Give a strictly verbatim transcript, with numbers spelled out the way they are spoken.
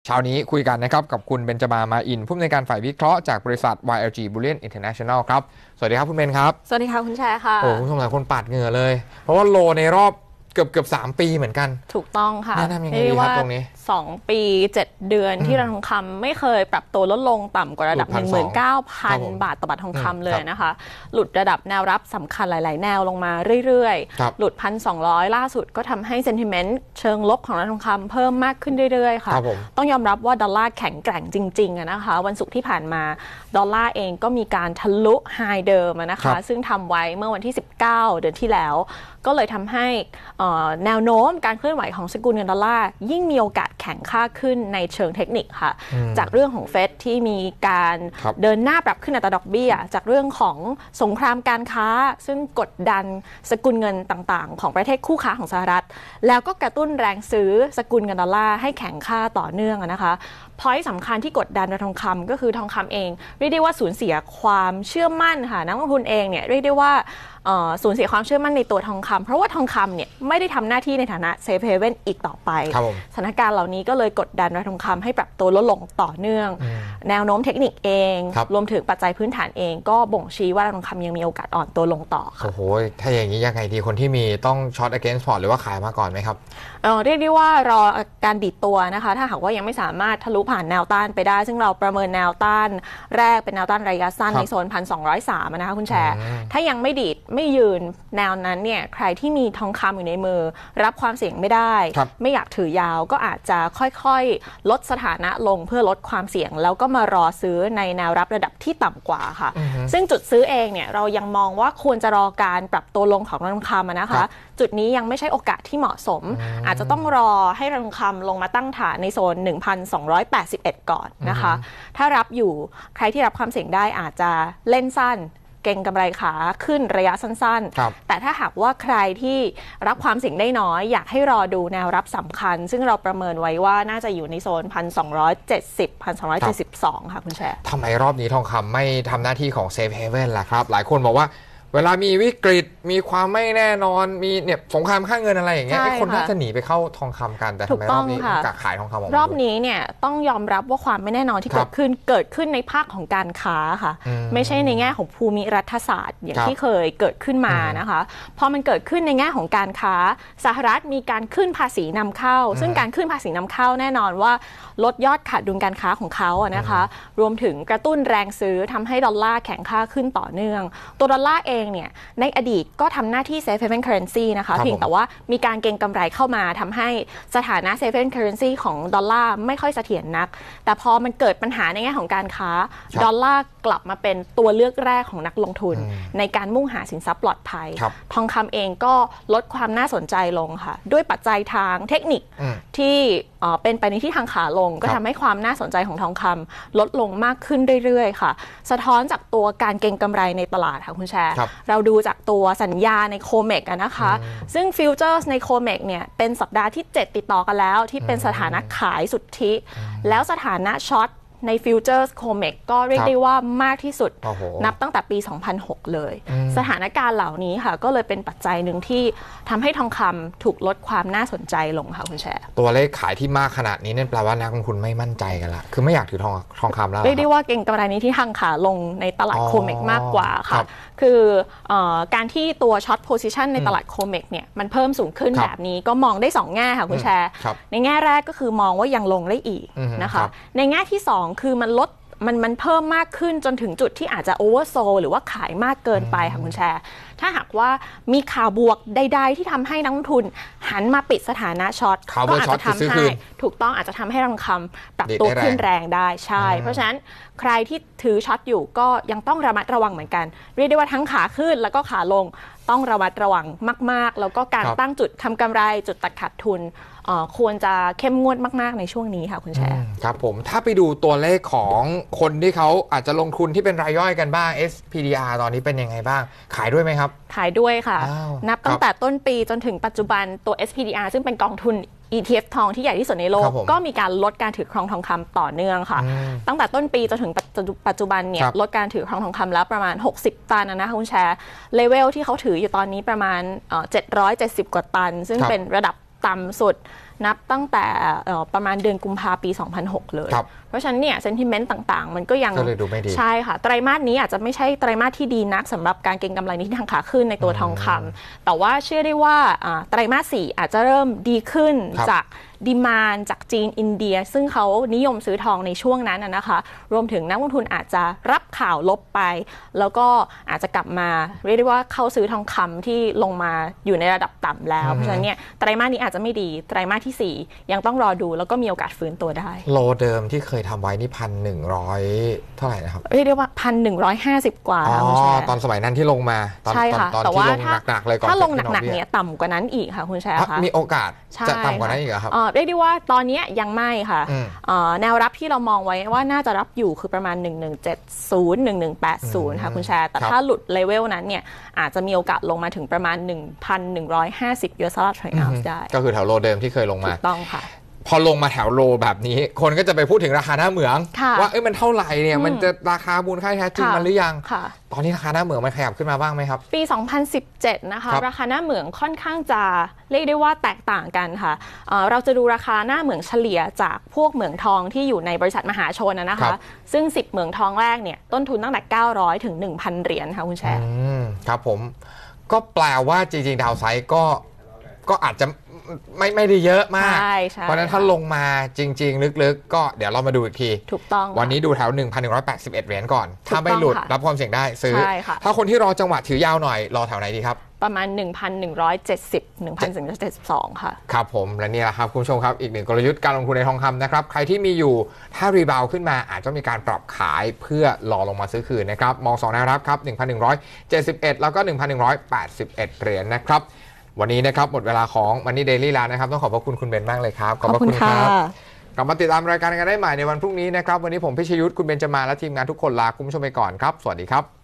เช้านี้คุยกันนะครับกับคุณเบญจมา มาอินผู้อำนวยการฝ่ายวิเคราะห์จากบริษัท วาย แอล จี Bullion International ครับสวัสดีครับคุณเบนครับสวัสดีค่ะคุณแชร์ค่ะโอ้คุณผู้ชมหลายคนปาดเหงื่อเลยเพราะว่าโลในรอบเกือบเกือบสามปีเหมือนกันถูกต้องค่ะแนะนำยังไงดีครับตรงนี้สองปีเจ็ดเดือนที่ราคาทองคำไม่เคยปรับตัวลดลงต่ำกว่าระดับ หนึ่งหมื่นเก้าพัน บาทต่อบาททองคำเลยนะคะหลุดระดับแนวรับสำคัญหลายๆแนวลงมาเรื่อยๆหลุด หนึ่งพันสองร้อย ล่าสุดก็ทำให้เซนติเมนต์เชิงลบของราคาทองคำเพิ่มมากขึ้นเรื่อยๆค่ะต้องยอมรับว่าดอลลาร์แข็งแกร่งจริงๆนะคะวันศุกร์ที่ผ่านมาดอลลาร์เองก็มีการทะลุไฮเดิมนะคะซึ่งทำไว้เมื่อวันที่สิบเก้าเดือนที่แล้วก็เลยทำให้แนวโน้มการเคลื่อนไหวของสกุลเงินดอลลาร์ยิ่งมีโอกาสแข็งค่าขึ้นในเชิงเทคนิคค่ะจากเรื่องของเฟดที่มีการเดินหน้าปรับขึ้นอัตราดอกเบี้ยจากเรื่องของสงครามการค้าซึ่งกดดันสกุลเงินต่างๆของประเทศคู่ค้าของสหรัฐแล้วก็กระตุ้นแรงซื้อสกุลเงินดอลลาร์ให้แข็งค่าต่อเนื่องนะคะพอยต์สำคัญที่กดดันราคาทองคำก็คือทองคำเองเรียกได้ว่าสูญเสียความเชื่อมั่นค่ะนักลงทุนเองเนี่ยเรียกได้ว่าสูญเสียความเชื่อมั่นในตัวทองคำเพราะว่าทองคำเนี่ยไม่ได้ทำหน้าที่ในฐานะเซฟเฮเว่นอีกต่อไปสถานการณ์เหล่านี้ก็เลยกดดันราคาทองคำให้ปรับตัวลดลงต่อเนื่องแนวโน้มเทคนิคเองรวมถึงปัจจัยพื้นฐานเองก็บ่งชี้ว่าราคาทองคำยังมีโอกาสอ่อนตัวลงต่อค่ะโอ้โหถ้าอย่างนี้ยังไงดีคนที่มีต้องช็อต against port หรือว่าขายมาก่อนไหมครับเอ่อเรียกได้ว่ารอการดีดตัวนะคะถ้าหากว่ายังไม่สามารถทะลุผ่านแนวต้านไปได้ซึ่งเราประเมินแนวต้านแรกเป็นแนวต้านระยะสั้นในโซน หนึ่งพันสองร้อยสาม นะคะคุณแชร์ถ้ายังไม่ดีดไม่ยืนแนวนั้นเนี่ยใครที่มีทองคำอยู่ในมือรับความเสี่ยงไม่ได้ไม่อยากถือยาวก็อาจจะค่อยๆลดสถานะลงเพื่อลดความเสี่ยงแล้วก็มารอซื้อในแนวรับระดับที่ต่ำกว่าค่ะซึ่งจุดซื้อเองเนี่ยเรายังมองว่าควรจะรอการปรับตัวลงของราคาทองคำนะคะจุดนี้ยังไม่ใช่โอกาสที่เหมาะสมอาจจะต้องรอให้ราคาทองคำลงมาตั้งฐานในโซน หนึ่งพันสองร้อยแปดสิบเอ็ด ก่อนนะคะถ้ารับอยู่ใครที่รับความเสี่ยงได้อาจจะเล่นสั้นเก็งกำไรขาขึ้นระยะสั้นๆแต่ถ้าหากว่าใครที่รับความเสี่ยงได้น้อยอยากให้รอดูแนวรับสำคัญซึ่งเราประเมินไว้ว่าน่าจะอยู่ในโซน หนึ่งพันสองร้อยเจ็ดสิบ หนึ่งพันสองร้อยเจ็ดสิบสอง ค่ะคุณแชร์ทำไมรอบนี้ทองคำไม่ทำหน้าที่ของเซฟเฮเว่นล่ะครับหลายคนบอกว่าเวลามีวิกฤตมีความไม่แน่นอนมีเนี่ยสงครามค่าเงินอะไรอย่างเงี้ยคนน่าจะหนีไปเข้าทองคำกันแต่ทำไมรอบนี้กะขายทองคำออกมารอบนี้เนี่ยต้องยอมรับว่าความไม่แน่นอนที่เกิดขึ้นเกิดขึ้นในภาคของการค้าค่ะไม่ใช่ในแง่ของภูมิรัฐศาสตร์อย่างที่เคยเกิดขึ้นมานะคะพอมันเกิดขึ้นในแง่ของการค้าสหรัฐมีการขึ้นภาษีนำเข้าซึ่งการขึ้นภาษีนำเข้าแน่นอนว่าลดยอดขาดดุลการค้าของเขาอะนะคะรวมถึงกระตุ้นแรงซื้อทำให้ดอลลาร์แข็งค่าขึ้นต่อเนื่องตัวดอลลาร์เองเนี่ยในอดีตก็ทำหน้าที่ safe haven currency นะคะเพียงแต่ว่ามีการเก็งกำไรเข้ามาทำให้สถานะ safe haven currency ของดอลลาร์ไม่ค่อยเสถียรนักแต่พอมันเกิดปัญหาในแง่ของการค้าดอลลาร์กลับมาเป็นตัวเลือกแรกของนักลงทุนในการมุ่งหาสินทรัพย์ปลอดภัยทองคำเองก็ลดความน่าสนใจลงค่ะด้วยปัจจัยทางเทคนิคที่เป็นไปในที่ทางขาลงก็ทำให้ความน่าสนใจของทองคำลดลงมากขึ้นเรื่อยๆค่ะสะท้อนจากตัวการเก็งกำไรในตลาดค่ะคุณแชร์เราดูจากตัวสัญญาในโคเมกนะคะซึ่งฟิวเจอร์สในโคเมกเนี่ยเป็นสัปดาห์ที่เจ็ดติดต่อกันแล้วที่เป็นสถานะขายสุทธิแล้วสถานะช็อตในฟิวเจอร์สโคเมกก็เรียกได้ว่ามากที่สุดนับตั้งแต่ปีสองพันหกเลยสถานการณ์เหล่านี้ค่ะก็เลยเป็นปัจจัยหนึ่งที่ทำให้ทองคำถูกลดความน่าสนใจลงค่ะคุณแชร์ตัวเลขขายที่มากขนาดนี้เนี่ยแปลว่านักลงทุนไม่มั่นใจกันละคือไม่อยากถือทองทองคำแล้วเรียกได้ว่าเก็งกำไรนี้ที่ทางขาลงในตลาดโคเมกมากกว่าค่ะคือการที่ตัวช็อตโพซิชันในตลาดโคเมกเนี่ยมันเพิ่มสูงขึ้นแบบนี้ก็มองได้สองแง่ค่ะคุณแชร์ในแง่แรกก็คือมองว่ายังลงได้อีกนะคะในแง่ที่สองคือมันลดมันมันเพิ่มมากขึ้นจนถึงจุดที่อาจจะโอเวอร์โซลหรือว่าขายมากเกินไปค่ะคุณแชร์ถ้าหากว่ามีข่าวบวกใดๆที่ทำให้นักลงทุนหันมาปิดสถานะช็อตก็อาจจะทำให้ถูกต้องอาจจะทำให้ทองคำปรับตัวขึ้นแรงได้ใช่เพราะฉะนั้นใครที่ถือช็อตอยู่ก็ยังต้องระมัดระวังเหมือนกันเรียกได้ว่าทั้งขาขึ้นแล้วก็ขาลงต้องระมัดระวังมากๆแล้วก็การตั้งจุดทำกำไรจุดตัดขาดทุนควรจะเข้มงวดมากๆในช่วงนี้ค่ะคุณแชร์ครับผมถ้าไปดูตัวเลขของคนที่เขาอาจจะลงทุนที่เป็นรายย่อยกันบ้าง เอส พี ดี อาร์ ตอนนี้เป็นยังไงบ้างขายด้วยไหมครับขายด้วยค่ะนับตั้งแต่ต้นปีจนถึงปัจจุบันตัว เอส พี ดี อาร์ ซึ่งเป็นกองทุน อี ที เอฟ ทองที่ใหญ่ที่สุดในโลกก็มีการลดการถือครองทองคำต่อเนื่องค่ะตั้งแต่ต้นปีจนถึงปัจจุบันเนี่ยลดการถือครองทองคำแล้วประมาณหกสิบตันนะคะคุณแชร์เลเวลที่เขาถืออยู่ตอนนี้ประมาณเจ็ดร้อยเจ็ดสิบกว่าตันซึ่งเป็นระดับต่ำสุดนับตั้งแต่ประมาณเดือนกุมภาพันธ์ปี สองพันหก เลยเพราะฉะนั้นเนี่ยเซนติเมนต์ต่างๆมันก็ยังก็เลยดูไม่ดีใช่ค่ะไตรมาสนี้อาจจะไม่ใช่ไตรมาสที่ดีนักสำหรับการเก็งกำไรในทิศทางขาขึ้นในตัวทองคำแต่ว่าเชื่อได้ว่าไตรมาสสี่อาจจะเริ่มดีขึ้นจากดีมานด์จากจีนอินเดียซึ่งเขานิยมซื้อทองในช่วงนั้นนะคะรวมถึงนักลงทุนอาจจะรับข่าวลบไปแล้วก็อาจจะกลับมาเรียกได้ว่าเข้าซื้อทองคำที่ลงมาอยู่ในระดับต่ำแล้วเพราะฉะนั้นเนี่ยไตรมาสนี้อาจจะไม่ดีไตรมาสที่สี่ยังต้องรอดูแล้วก็มีโอกาสฟื้นตัวได้โลเดิมที่เคยทำไว้นี่พันหนึ่งร้อยเท่าไหร่นะครับเรียกได้ว่าพันหนึ่งร้อยห้าสิบกว่าอ๋อตอนสมัยนั้นที่ลงมาตอนตอนที่ลงหนักๆเลยก่อนถ้าลงหนักๆเนี่ยต่ำกว่านั้นอีกค่ะคุณแชร์คะมีโอกาสจะต่ำกว่านั้นอีกครับเรียกได้ว่าตอนนี้ยังไม่ค่ะแนวรับที่เรามองไว้ว่าน่าจะรับอยู่คือประมาณหนึ่งหนึ่งเจ็ดศูนย์ หนึ่งหนึ่งแปดศูนย์ค่ะคุณแชร์แต่ถ้าหลุดเลเวลนั้นเนี่ยอาจจะมีโอกาสลงมาถึงประมาณ หนึ่งพันหนึ่งร้อยห้าสิบ ยู เอส ดอลลาร์ ต่อออนซ์ได้ก็คือแถวโลเดิมที่เคยลงมาถูกต้องค่ะพอลงมาแถวโลแบบนี้คนก็จะไปพูดถึงราคาหน้าเหมืองว่าเอ้ยมันเท่าไหร่เนี่ยมันจะราคามูลค่าแท้จริงมันหรือยังตอนนี้ราคาหน้าเหมืองมันขยับขึ้นมาบ้างไหมครับปี สองพันสิบเจ็ด นะคะราคาหน้าเหมืองค่อนข้างจะเรียกได้ว่าแตกต่างกันค่ะเราจะดูราคาหน้าเหมืองเฉลี่ยจากพวกเหมืองทองที่อยู่ในบริษัทมหาชนนะคะซึ่งสิบเหมืองทองแรกเนี่ยต้นทุนตั้งแต่เก้าร้อยถึง หนึ่งพัน เหรียญค่ะคุณแชร์ครับผมก็แปลว่าจริงๆดาวไซด์ก็ก็อาจจะไม่ไม่ได้เยอะมากเพราะนั้นถ้าลงมาจริงๆลึกๆก็เดี๋ยวเรามาดูอีกทีถูกต้องวันนี้ดูแถว หนึ่งพันหนึ่งร้อยแปดสิบเอ็ด เหรียญก่อนถ้าไม่หลุดรับความเสี่ยงได้ซื้อถ้าคนที่รอจังหวะถือยาวหน่อยรอแถวไหนดีครับประมาณ หนึ่งพันหนึ่งร้อยเจ็ดสิบ หนึ่งพันหนึ่งร้อยเจ็ดสิบสอง ค่ะครับผมและนี่แหละครับคุณผู้ชมครับอีกหนึ่งกลยุทธ์การลงทุนในทองคำนะครับใครที่มีอยู่ถ้ารีบาวขึ้นมาอาจจะมีการปรับขายเพื่อรอลงมาซื้อคืนนะครับมองสองแนวรับครับ หนึ่งพันหนึ่งร้อยเจ็ดสิบเอ็ด แล้วก็ หนึ่งพันหนึ่งร้อยแปดสิบเอ็ด เหรียญนะครับวันนี้นะครับหมดเวลาของ Money Daily แล้วนะครับต้องขอบพระคุณคุณเบนมากเลยครับขอบพระคุณครับกลับมาติดตามรายการกันได้ใหม่ในวันพรุ่งนี้นะครับวันนี้ผมพิชยุทธคุณเบนจมาและทีมงานทุกคนลาคุณผู้ชมไปก่อนครับสวัสดีครับ